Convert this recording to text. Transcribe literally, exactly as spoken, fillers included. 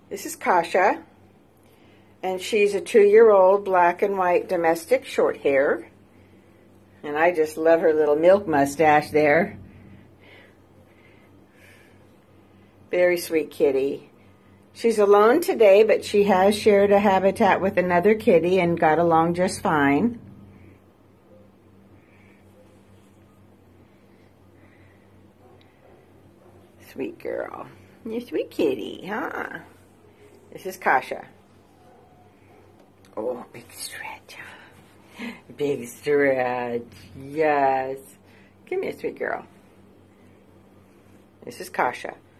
This is Kasha, and she's a two-year-old black and white domestic short hair. And I just love her little milk mustache there. Very sweet kitty. She's alone today, but she has shared a habitat with another kitty and got along just fine. Sweet girl. You're a sweet kitty, huh? This is Kasha. Oh, big stretch. Big stretch. Yes. Come here, sweet girl. This is Kasha.